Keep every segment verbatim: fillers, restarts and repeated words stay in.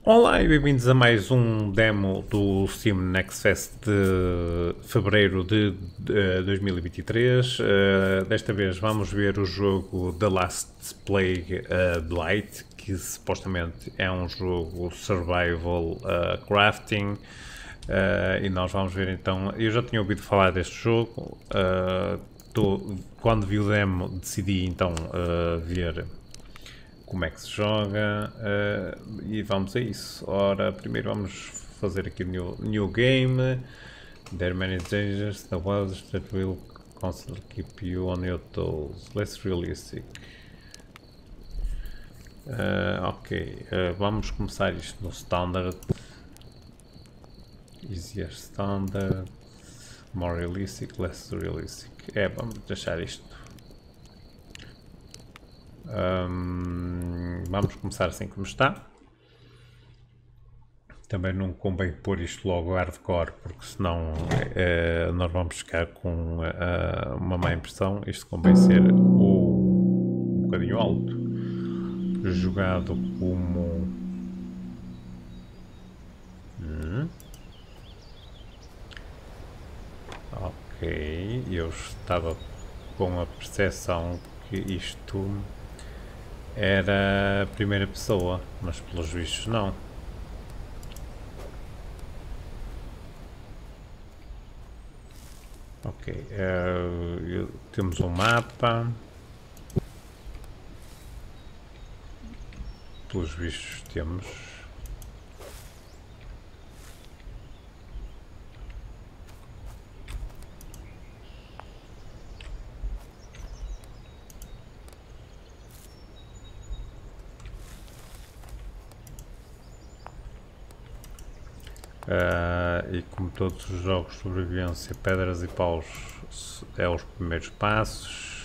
Olá e bem-vindos a mais um demo do Steam Next Fest de fevereiro de, de dois mil e vinte e três. Uh, desta vez vamos ver o jogo The Last Plague uh, Blight, que supostamente é um jogo survival uh, crafting. Uh, e nós vamos ver então. Eu já tinha ouvido falar deste jogo. Uh, tô, quando vi o demo, decidi então uh, ver como é que se joga uh, e vamos a isso. Ora, primeiro vamos fazer aqui o new, new game. There are many dangers, the ones that will constantly keep you on your toes. Let's realistic. Uh, ok, uh, vamos começar isto no standard. Easier standard. More realistic, less realistic. É, vamos deixar isto. Um, vamos começar assim como está. Também não convém pôr isto logo hardcore, porque senão é, nós vamos ficar com uh, uma má impressão. Isto convém ser o, um bocadinho alto, jogado como... Hum. Ok, eu estava com a percepção que isto era a primeira pessoa, mas pelos vistos não. Ok, uh, temos um mapa. Pelos vistos temos. Uh, e como todos os jogos de sobrevivência, pedras e paus é os primeiros passos.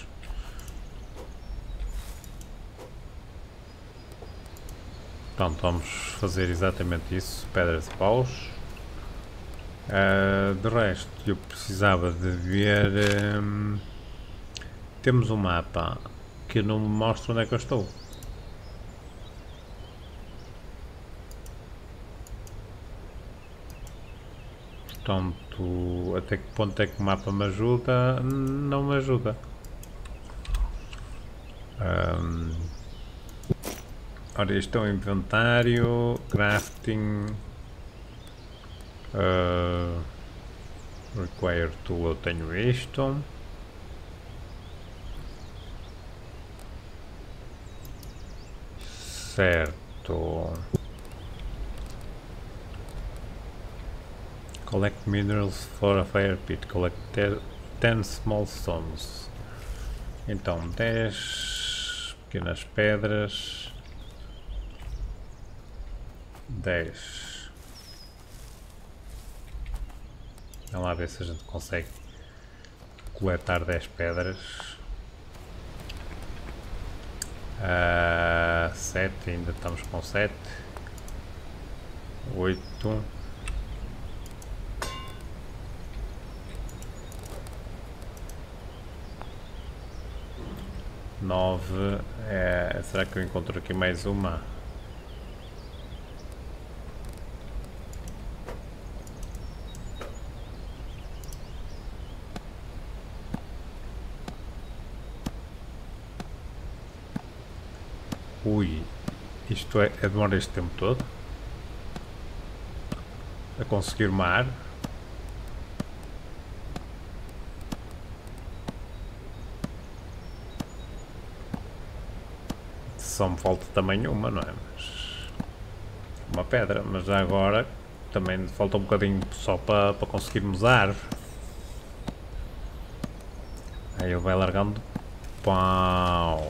Pronto, vamos fazer exatamente isso, pedras e paus. Uh, de resto, eu precisava de ver... Um, temos um mapa que não me mostra onde é que eu estou. Portanto, até que ponto é que o mapa me ajuda? Não me ajuda. Um, ora, isto é um inventário, crafting, uh, require tool, eu tenho isto. Certo. Collect minerals for a fire pit. Collect ten small stones. Então, dez pequenas pedras. dez. Vamos lá ver se a gente consegue coletar dez pedras. Uh, sete, ainda estamos com sete. oito. nove. É, será que eu encontro aqui mais uma? Ui, isto é, é demora este tempo todo a conseguir mar. Só me falta também uma, não é? Mas uma pedra, mas já agora também falta um bocadinho só para, para conseguirmos a árvore. Aí ele vai largando. Pau.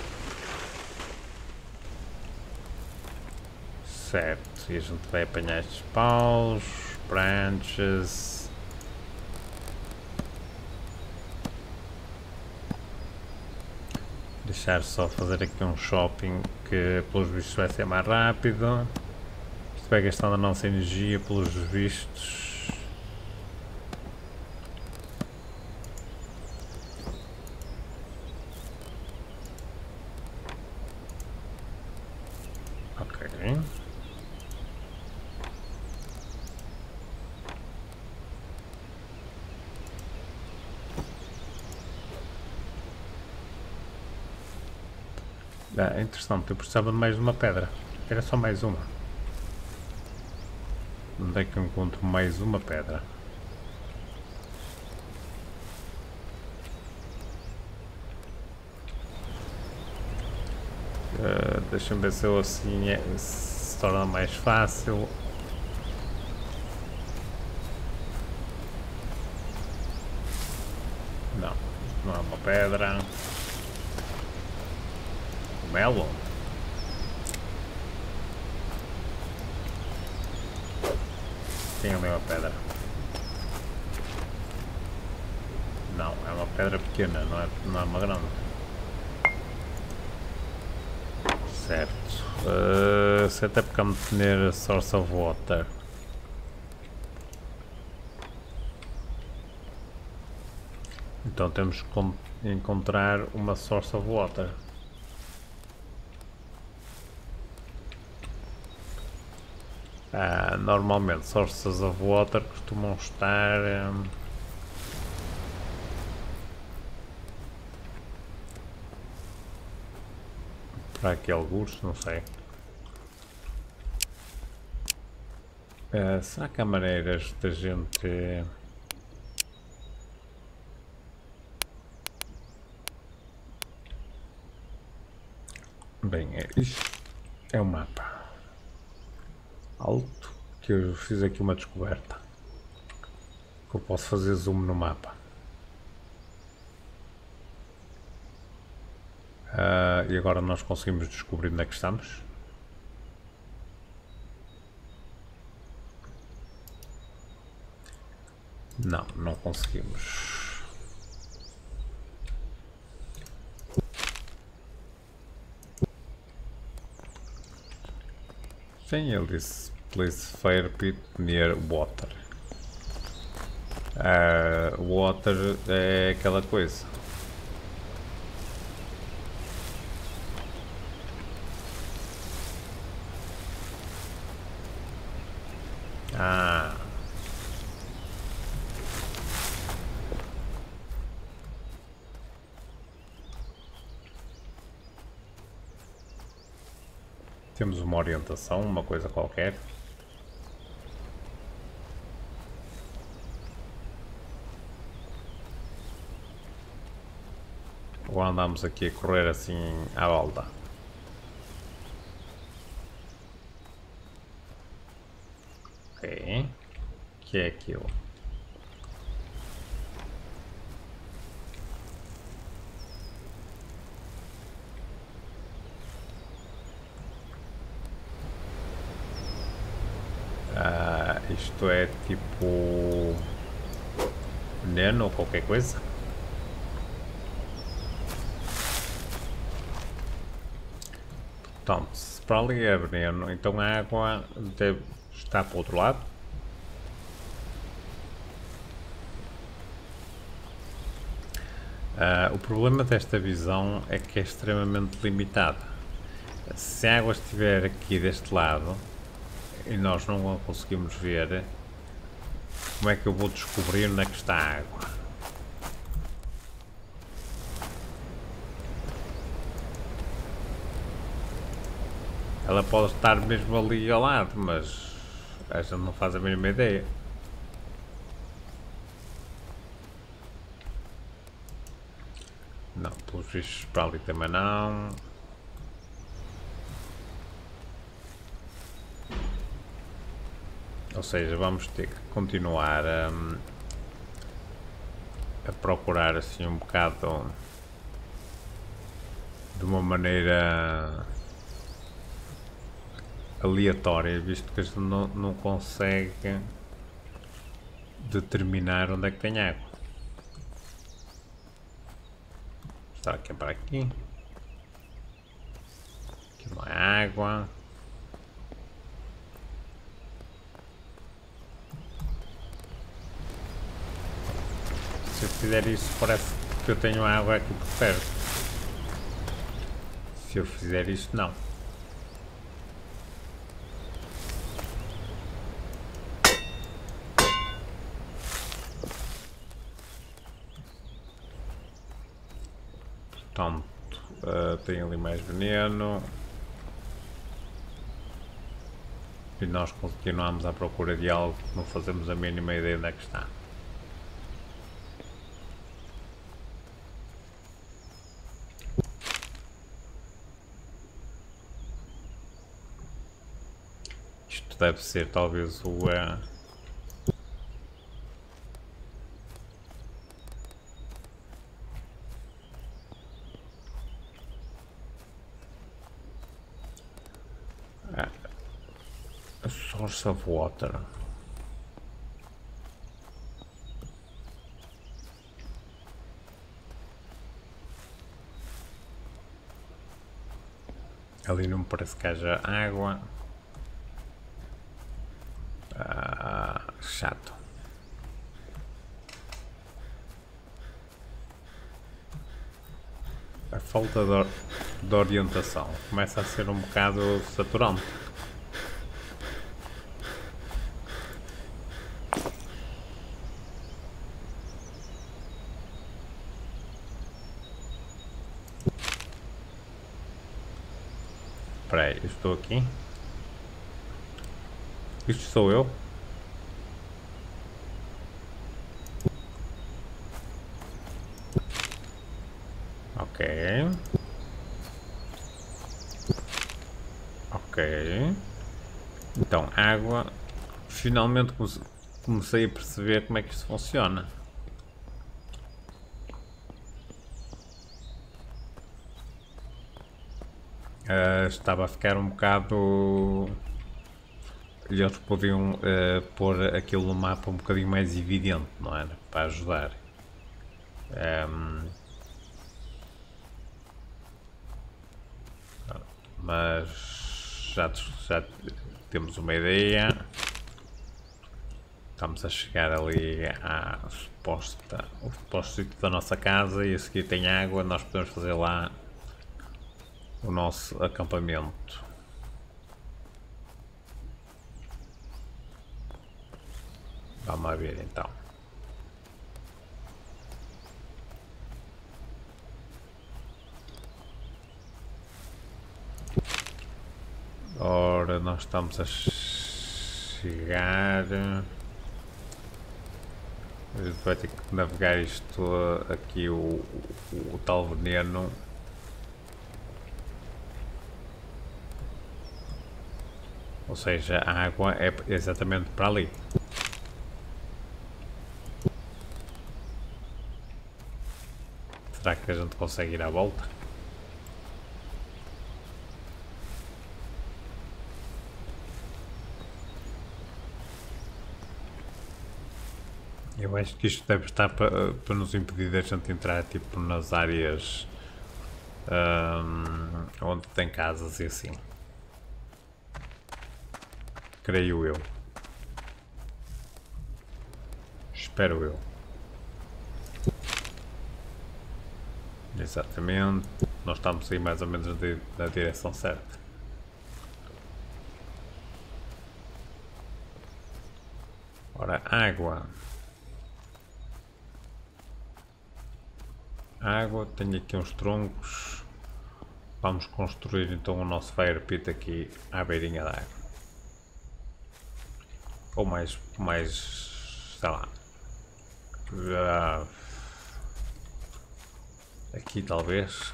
Certo, e a gente vai apanhar estes paus, branches. Deixar só fazer aqui um shopping que pelos vistos vai ser mais rápido. Isto vai gastando a nossa energia pelos vistos. Ok. Ah, é interessante, eu precisava de mais uma pedra. Era só mais uma. Onde é que eu encontro mais uma pedra? Uh, Deixa-me ver se eu assim é, se torna mais fácil. Não, não é uma pedra. Melo? Tem ali uma pedra. Não, é uma pedra pequena, não é, não é uma grande. Certo. Uh, set up container source of water. Então temos que encontrar uma source of water. Ah, normalmente sources of water costumam estar um, para aqui alguns, não sei. Uh, será que há maneiras da gente bem, é, isto é um mapa alto que eu fiz aqui uma descoberta que eu posso fazer zoom no mapa. Uh, e agora nós conseguimos descobrir onde é que estamos. Não, não conseguimos. Sim, ele disse place fire pit near water. Uh, water é aquela coisa. Ah. Temos uma orientação, uma coisa qualquer. Ou andamos aqui a correr assim à volta? Ok. O que é aquilo? Ah, isto é tipo veneno ou qualquer coisa? Portanto, se para ali é veneno, então a água deve estar para o outro lado? Uh, o problema desta visão é que é extremamente limitada. Se a água estiver aqui deste lado e nós não a conseguimos ver, como é que eu vou descobrir onde é que está a água? Ela pode estar mesmo ali ao lado, mas a gente não faz a mínima ideia. Não, pelos vistos para ali também não. Ou seja, vamos ter que continuar a, a procurar assim um bocado de uma maneira aleatória, visto que a gente não, não consegue determinar onde é que tem água. Está aqui para aqui. Aqui não há água. Se eu fizer isso parece que eu tenho água aqui por perto. Se eu fizer isso não. Portanto, uh, tem ali mais veneno. E nós continuamos à procura de algo que não fazemos a mínima ideia onde é que está. Isto deve ser talvez o... Uh, a source of water. Ali não me parece que haja água. Ah, chato. A falta de, or de orientação começa a ser um bocado saturante. Espera aí, eu estou aqui. Isto sou eu? Ok. Ok. Então, água. Finalmente comecei a perceber como é que isto funciona. Uh, estava a ficar um bocado... Eles podiam uh, pôr aquilo no mapa um bocadinho mais evidente, não era? Para ajudar. Um... Mas já, já temos uma ideia. Estamos a chegar ali à suposta, o suposto sítio da nossa casa e a seguir tem água, nós podemos fazer lá o nosso acampamento. Vamos a ver então. Ora, nós estamos a chegar. A gente vai ter que navegar isto aqui, o, o, o tal veneno. Ou seja, a água é exatamente para ali. Será que a gente consegue ir à volta? Eu acho que isto deve estar para, para nos impedir de a gente entrar tipo nas áreas um, onde tem casas e assim. Creio eu. Espero eu. Exatamente. Nós estamos aí mais ou menos na direção certa. Ora, água. Água, tenho aqui uns troncos. Vamos construir então o nosso fire pit aqui à beirinha da água. Ou mais, mais, sei lá. Uh, aqui talvez.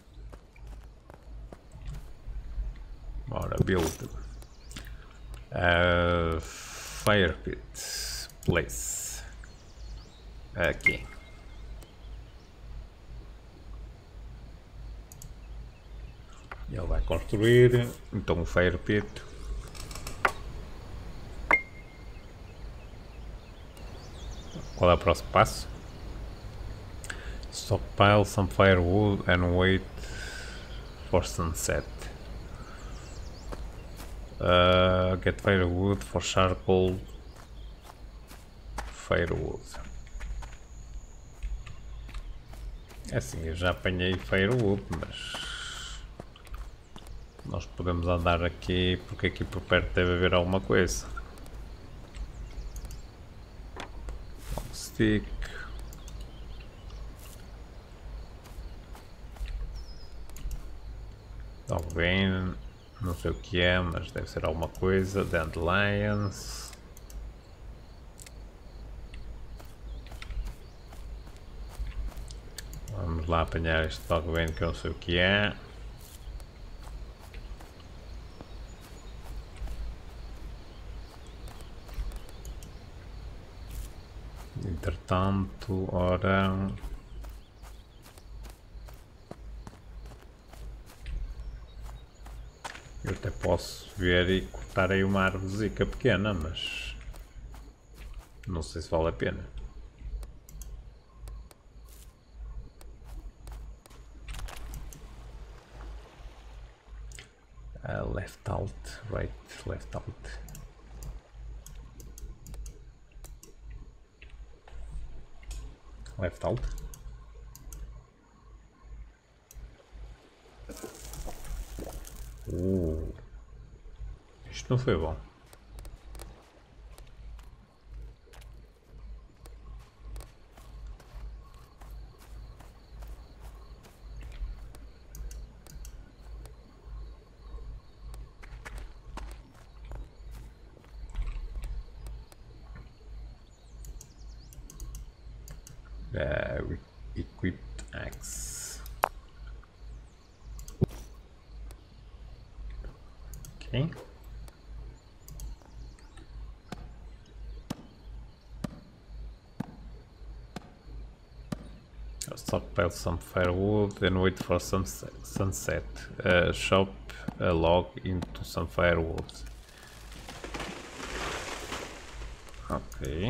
Ora, build. Uh, fire pit. Place. Aqui. Ele vai construir, então o fire pit. Qual é o próximo passo? Stockpile some firewood and wait for sunset. Uh, get firewood for charcoal. Firewood. É assim, eu já apanhei firewood, mas nós podemos andar aqui, porque aqui por perto deve haver alguma coisa. Um stick. Stogvane, não sei o que é, mas deve ser alguma coisa. Dandelions. Vamos lá apanhar este Stogvane que eu não sei o que é. Entretanto, ora... eu até posso ver e cortar aí uma árvorezica pequena, mas... não sei se vale a pena. Uh, left alt, right, left alt. Left alt. Uh, isto não foi bom. Uh, equipped axe. Okay. I'll stockpile some firewood and wait for sunset. sunset. Uh, chop a log into some firewood. Okay.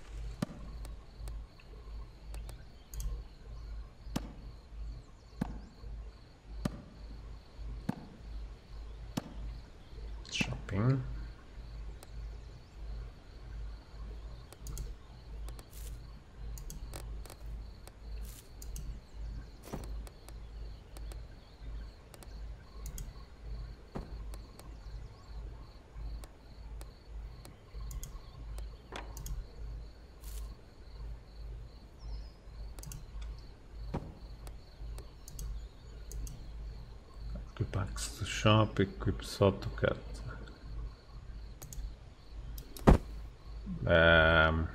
Shopping. Equip axe to shop, equip saw to cut. Um,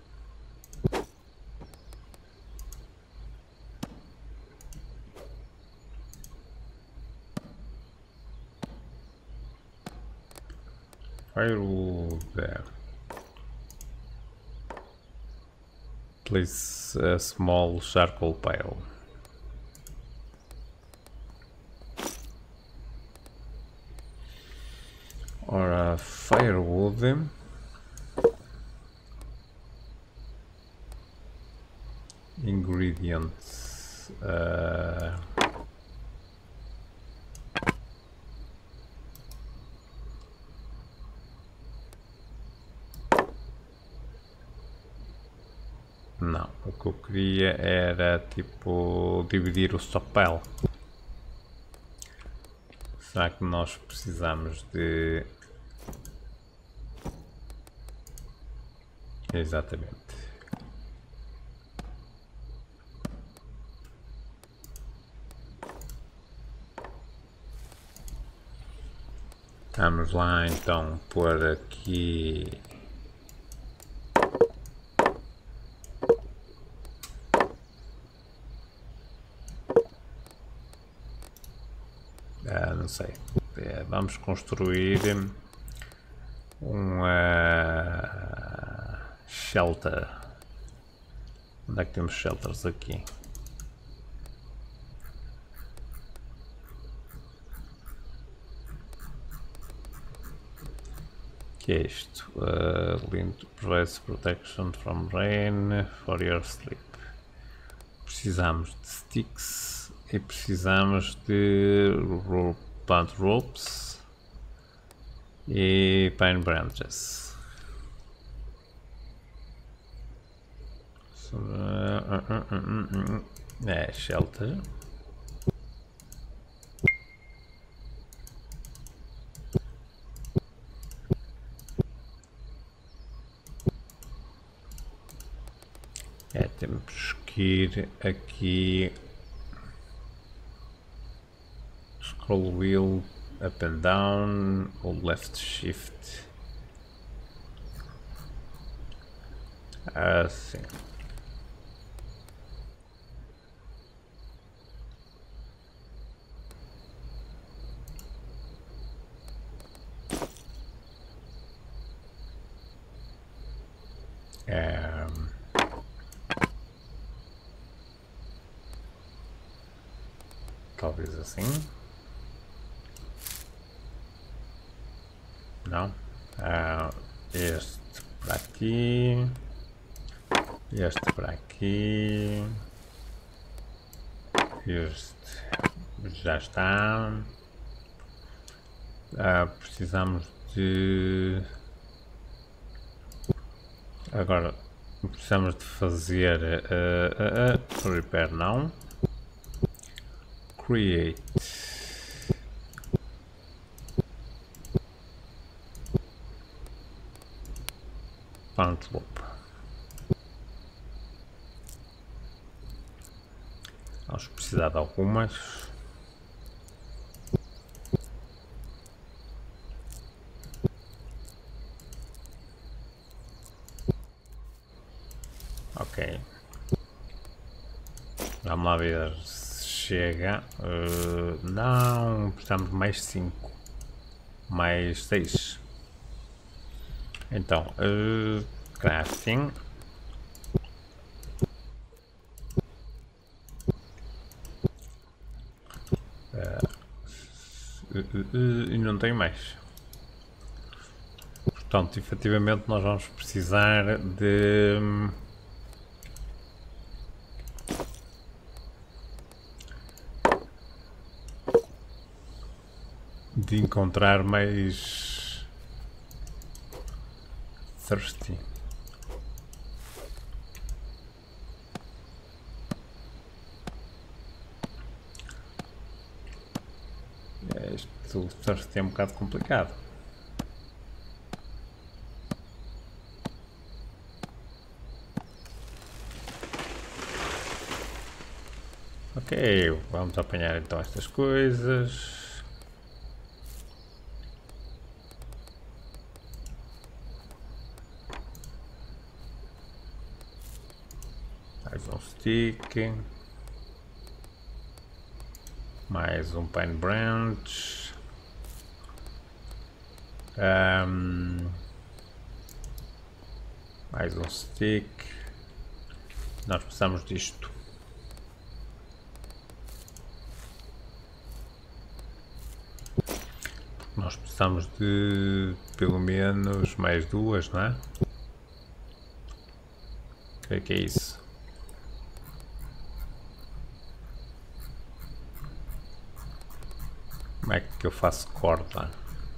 firewood there. Place a small charcoal pile. Or a firewood. Ingredients. Uh, não, o que eu queria era tipo dividir o stockpile. Será que nós precisamos de... exatamente. Vamos lá então pôr aqui ah, não sei, é, vamos construir um uh, shelter. Onde é que temos shelters aqui? Que é isto? Uh, provides protection from rain for your sleep. Precisamos de sticks e precisamos de plant ropes e pine branches. So, uh, uh, uh, uh, uh. É shelter. É, temos que ir aqui Scroll wheel, up and down, ou left shift. Assim. É... Talvez assim. Não. Ah, este para aqui. Este para aqui. Este já está. Ah, precisamos de... Agora precisamos de fazer uh, uh, uh, repair não. Create. Bound loop. Vamos precisar de algumas. Ok. Vamos lá ver se chega. Uh, não, precisamos de mais cinco. Mais seis. Então, uh, crafting. Uh, uh, uh, e não tenho mais. Portanto, efetivamente nós vamos precisar de... de encontrar mais thirsty. Isto thirsty é um bocado complicado. Ok, vamos apanhar então estas coisas. Mais um stick. Mais um pine branch. Um, mais um stick. Nós precisamos disto. Nós precisamos de pelo menos mais duas, não é? Creio que é isso. Como é que eu faço corda?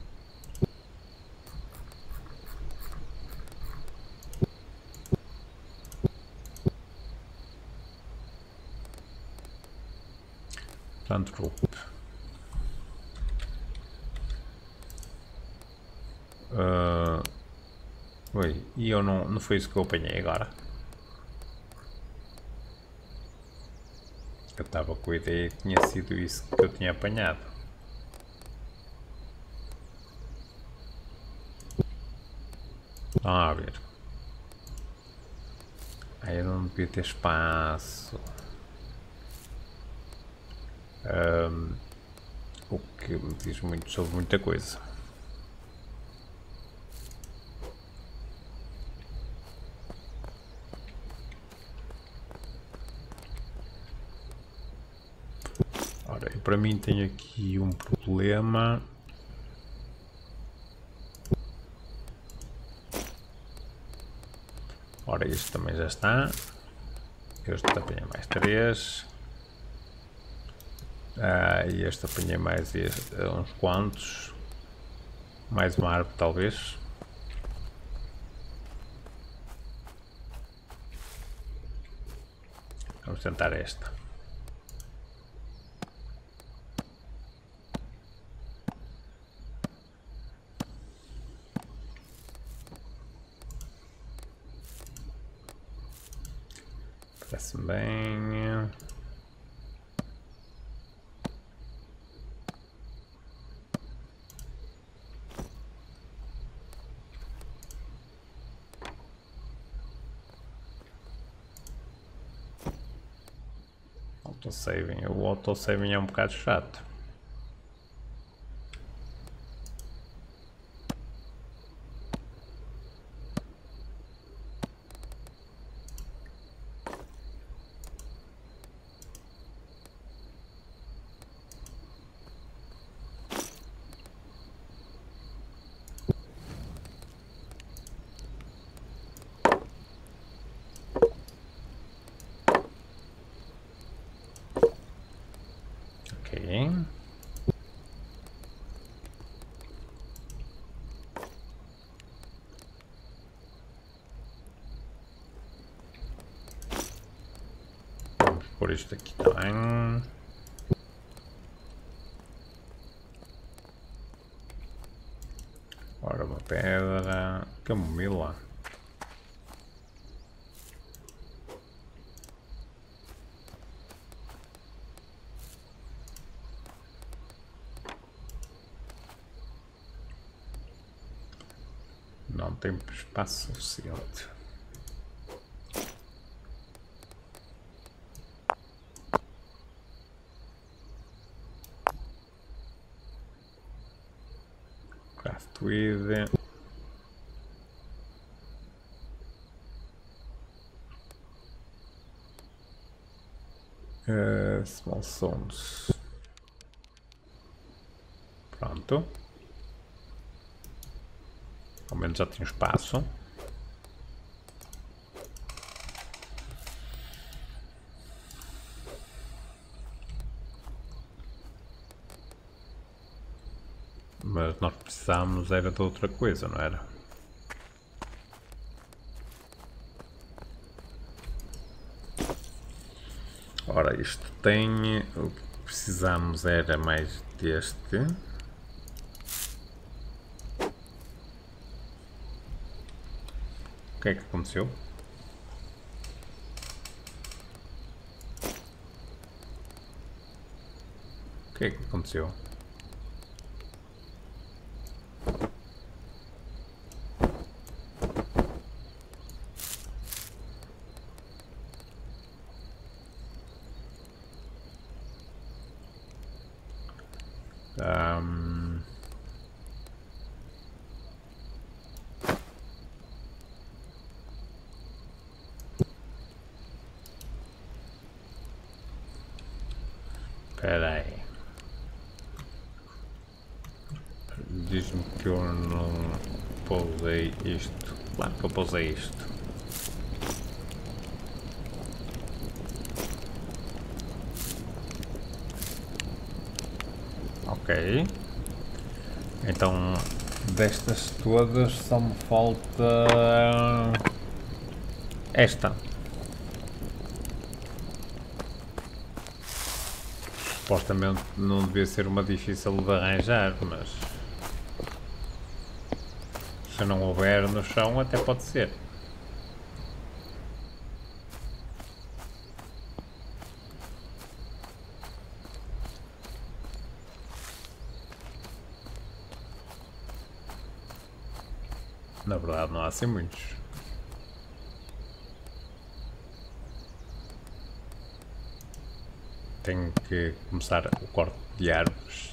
Plant rope. Uh, oi, e eu não, não foi isso que eu apanhei agora? Eu estava com a ideia que tinha sido isso que eu tinha apanhado. Vamos ver. Aí eu não devia ter espaço. Um, o que me diz muito sobre muita coisa. Ora, eu, para mim tenho aqui um problema. Ora, este também já está. Este apanhei mais três. Ah, e este apanhei mais este, uns quantos. Mais uma árvore, talvez. Vamos tentar esta. Parece-me bem. Autosaving. O autosaving é um bocado chato. Por isto aqui também. Ora, uma pedra. Camomila. Não tem espaço suficiente. Craft with uh, small zones. Pronto. Ao menos já tem espaço. Mas nós precisávamos era de outra coisa, não era? Ora, isto tem... O que precisamos era mais deste. O que é que aconteceu? O que é que aconteceu? Um... Espera aí. Diz-me que eu não pousei isto. Claro que eu pousei isto. Ok. Então, destas todas só me falta esta. Supostamente não devia ser uma difícil de arranjar, mas se não houver no chão até pode ser. Na verdade não há assim muitos. Tenho que começar o corte de árvores.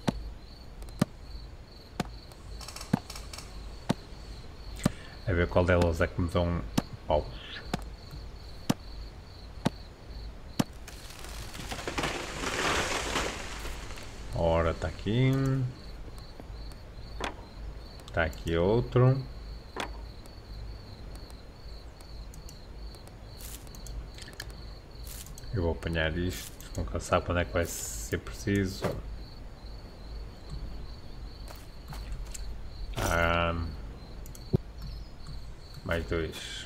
A ver qual delas é que me dão paus. Ora, está aqui. Está aqui outro. Eu vou apanhar isto, nunca sabe quando é que vai ser preciso. Ah, mais dois.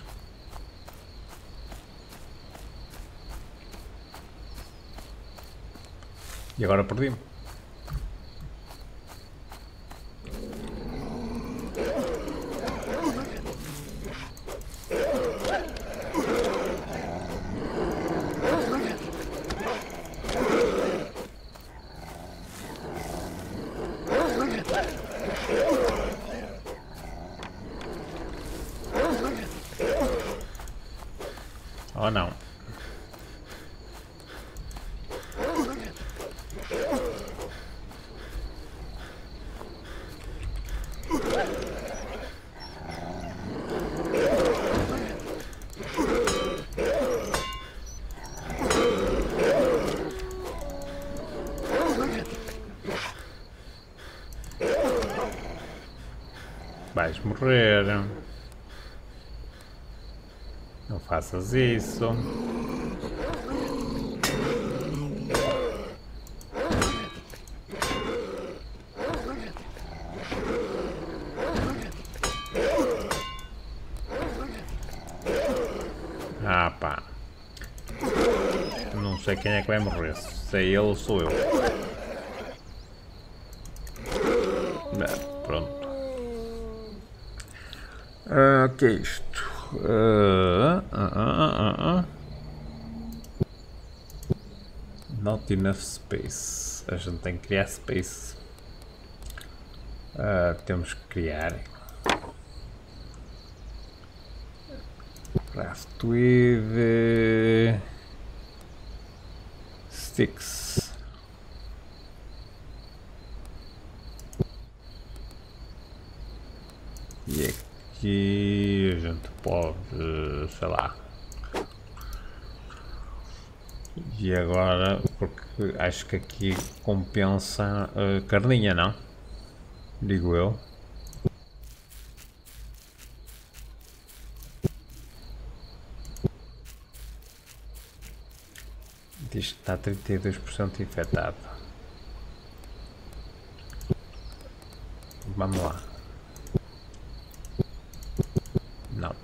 E agora perdi-me. Oh não. Vais morrer. Não faças isso. Ah pá. Não sei quem é que vai morrer. Se é ele ou sou eu. Pronto. O uh, que é isto? Uh, uh, uh, uh, uh. Not enough space. A gente tem que criar space. Uh, temos que criar. Craft with uh, sticks. E aqui a gente pode, sei lá. E agora, porque acho que aqui compensa uh, carninha, não? Digo eu. Diz que está trinta e dois por cento infectado. Vamos lá. Não.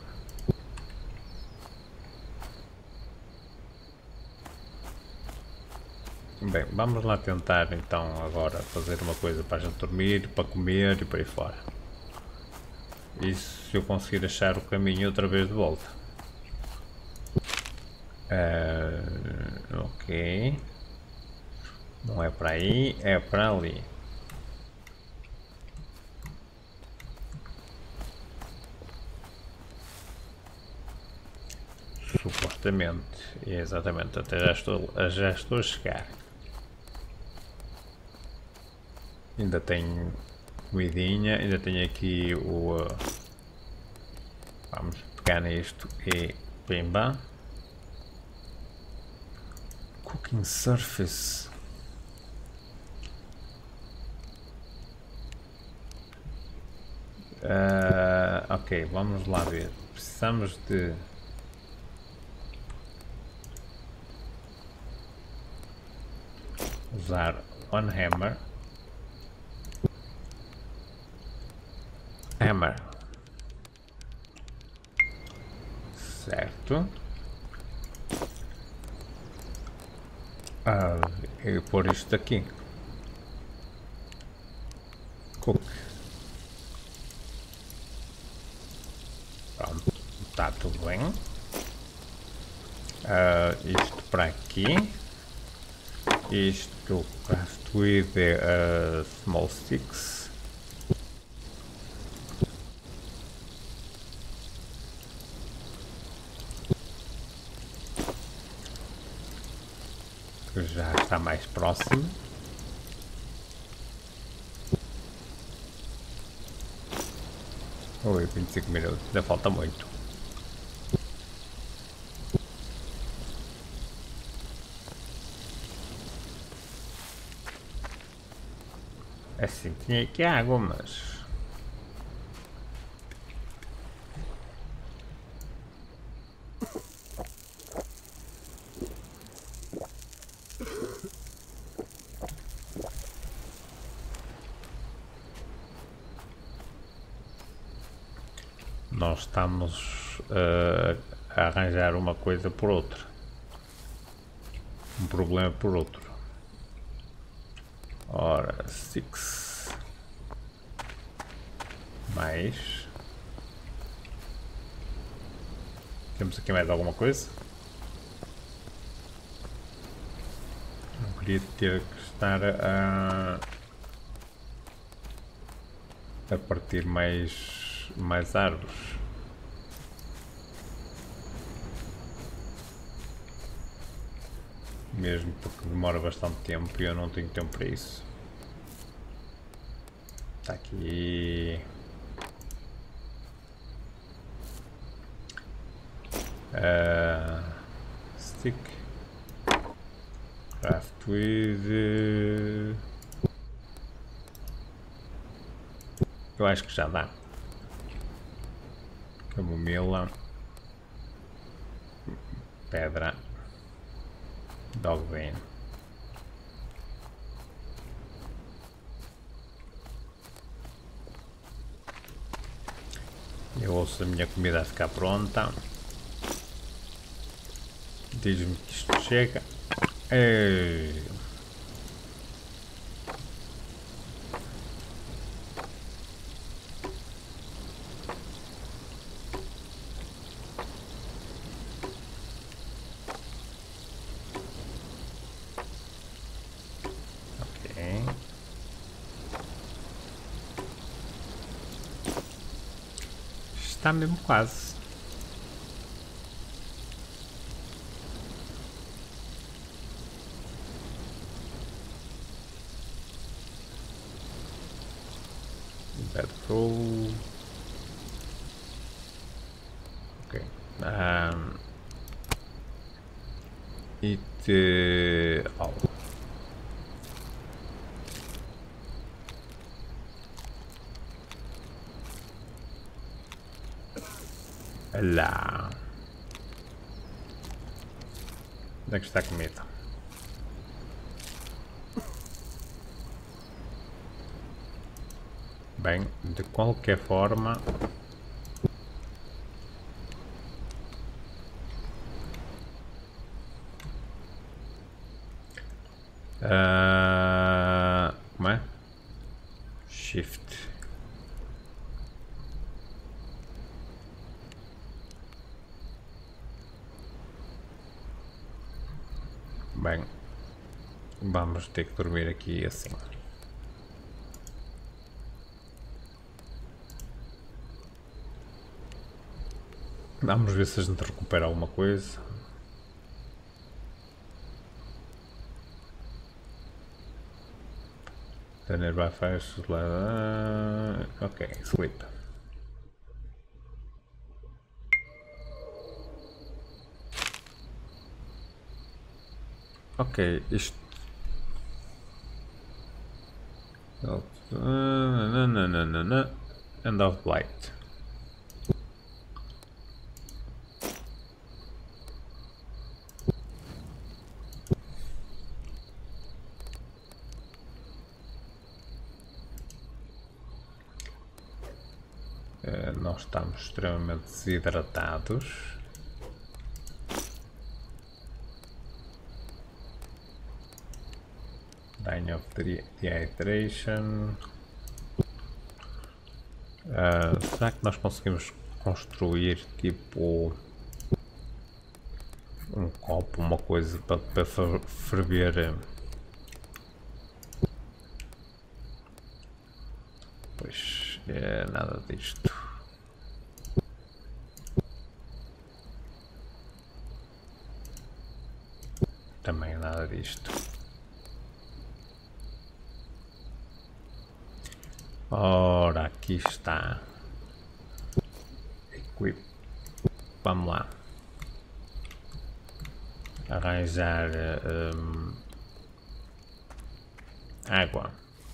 Bem, vamos lá tentar então agora fazer uma coisa para a gente dormir, para comer e para aí fora. Isso se eu conseguir achar o caminho outra vez de volta. Uh, ok. Não é para aí, é para ali. Supostamente, exatamente, até já estou, já estou a chegar. Ainda tenho comidinha, ainda tenho aqui o... Uh, vamos pegar nisto e pimba. Cooking surface. Uh, ok, vamos lá ver. Precisamos de... usar one hammer. Hammer. Certo. Ah, e pôr isto aqui. Cook. Pronto, está tudo bem. Uh, isto para aqui. Isto craft with uh, small sticks. Já está mais próximo. Oi, vinte e cinco minutos, ainda falta muito. Assim, tinha aqui água, mas... nós estamos uh, a arranjar uma coisa por outra. Um problema por outro. Ora, six. Mais. Temos aqui mais alguma coisa? Não queria ter que estar a... a partir mais, mais árvores. Mesmo porque demora bastante tempo e eu não tenho tempo para isso. Está aqui. Uh, stick. Craft with. Eu acho que já dá. camomila, pedra, dog bean. Eu ouço a minha comida a ficar pronta. Diz-me que isto chega. Ei. Ok. Está mesmo quase. Bedroll. Ok. Um, it all. Lá. Onde é que está a comida? Bem, de qualquer forma, uh, como é? Shift. Bem, vamos ter que dormir aqui assim. Vamos ver se a gente recupera alguma coisa. The nearby fires. Ok, sleep. Ok, isto. End of light. Uh, nós estamos extremamente desidratados. Dying of dehydration. Uh, será que nós conseguimos construir tipo um copo, uma coisa para, para ferver? Pois é, nada disto. Também nada disto. Ora, aqui está. Equip. Vamos lá. Arranjar um, água.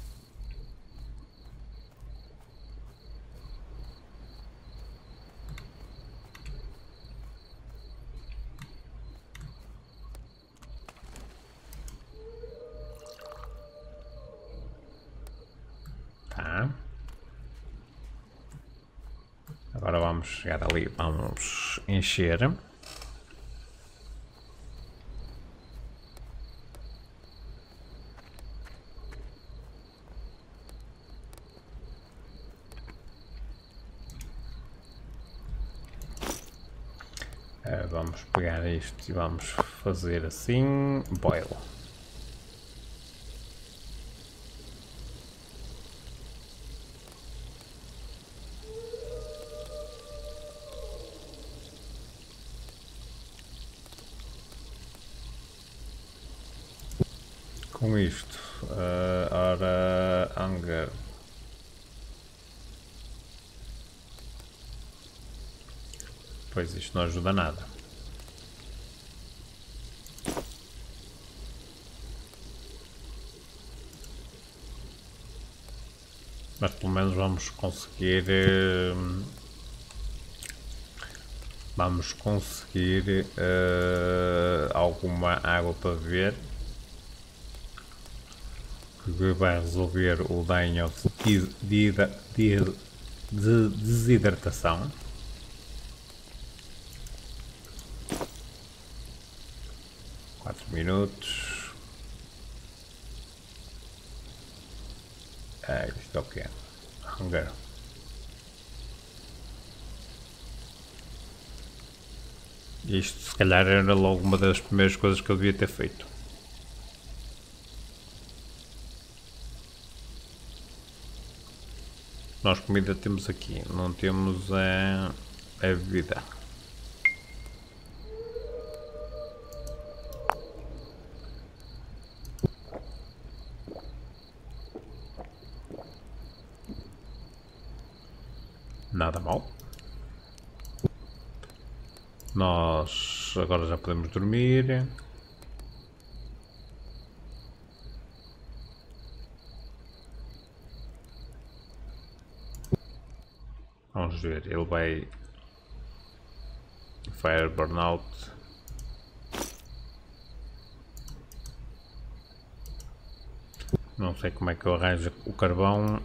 Tá. Agora vamos chegar ali, vamos encher. Uh, vamos pegar isto e vamos fazer assim, boil. Com isto, uh, ora, hunger. Pois isto não ajuda nada. Mas pelo menos vamos conseguir uh, vamos conseguir uh, alguma água para beber, que vai resolver o dano de, de, de, de desidratação. quatro minutos. Ah, isto é o que é? Hunger. Isto se calhar era logo uma das primeiras coisas que eu devia ter feito. Nós comida temos aqui, não temos a, a bebida. Nada mal. Nós agora já podemos dormir. Vamos ver, ele vai Fire Burnout. Não sei como é que eu arranjo o carvão.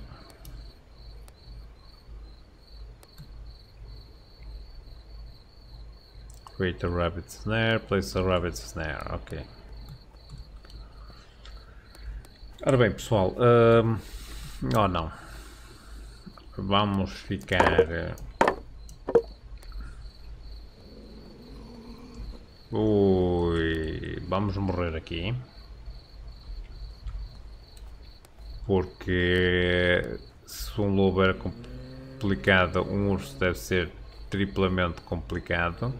Create a rabbit snare, place a rabbit snare, ok. Ora bem pessoal, um, oh não, vamos ficar... Ui, vamos morrer aqui. Porque se um lobo era complicado, um urso deve ser triplamente complicado.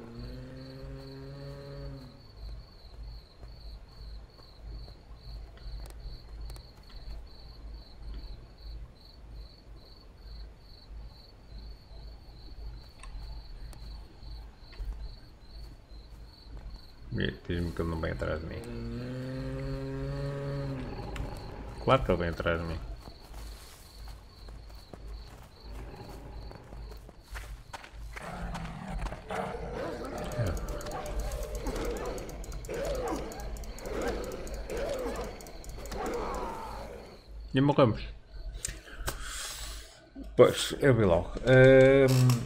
Diz-me que ele não vem atrás de mim. Claro que ele vem atrás de mim. E morremos. Pois, eu vi logo. Um,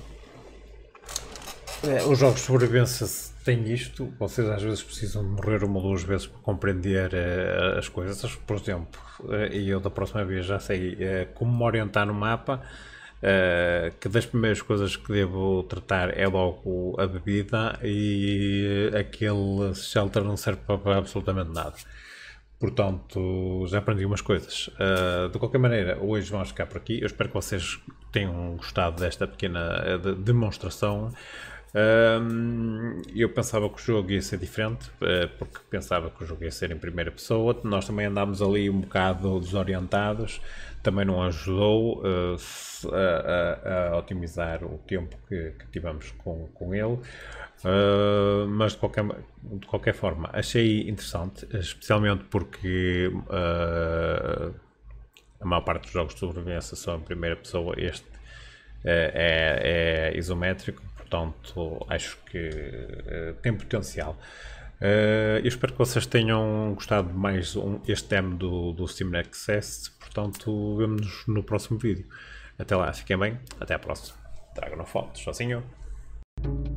é, os jogos de sobrevivência têm isto. Vocês às vezes precisam de morrer uma ou duas vezes para compreender uh, as coisas. Por exemplo, uh, e eu da próxima vez já sei uh, como me orientar no mapa. Uh, que das primeiras coisas que devo tratar é logo a bebida, e aquele shelter não serve para, para absolutamente nada. Portanto, já aprendi umas coisas. Uh, de qualquer maneira, hoje vamos ficar por aqui. Eu espero que vocês tenham gostado desta pequena de demonstração. Um, eu pensava que o jogo ia ser diferente, uh, porque pensava que o jogo ia ser em primeira pessoa. Nós também andámos ali um bocado desorientados, também não ajudou uh, a, a, a otimizar o tempo que, que tivemos com, com ele. Uh, mas de qualquer, de qualquer forma achei interessante, especialmente porque uh, a maior parte dos jogos de sobrevivência são em primeira pessoa. Este uh, é, é isométrico, portanto acho que uh, tem potencial. Uh, eu espero que vocês tenham gostado de mais um, este demo do, do Steam Access. Portanto, vemo-nos no próximo vídeo. Até lá, fiquem bem, até à próxima. Traga no foto, sozinho.